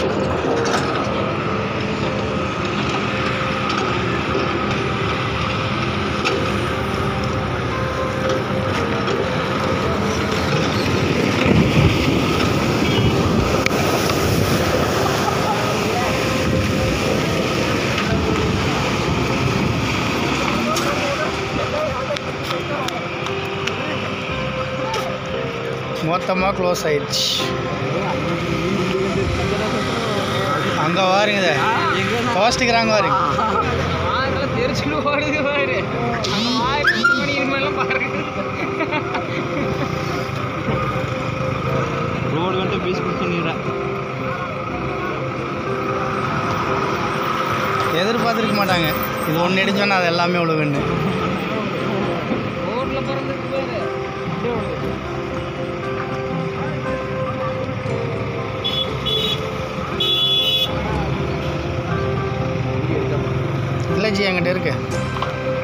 மொத்தமாக க்ளோஸ் ஆயிடுச்சு. அங்கே வாருங்க போஸ்ட்டுக்கிறாங்க வாருங்க. ரோடு வந்து பீஸ் கொடுத்துறேன். எதிர்பார்த்துருக்க மாட்டாங்க இது ஒன்று இடிச்சோன்னா அது எல்லாமே விழுவுன்னு. ரோட்டில் பிறந்துட்டு போயிரு இல்லை ஜி என்கிட்ட இருக்கு.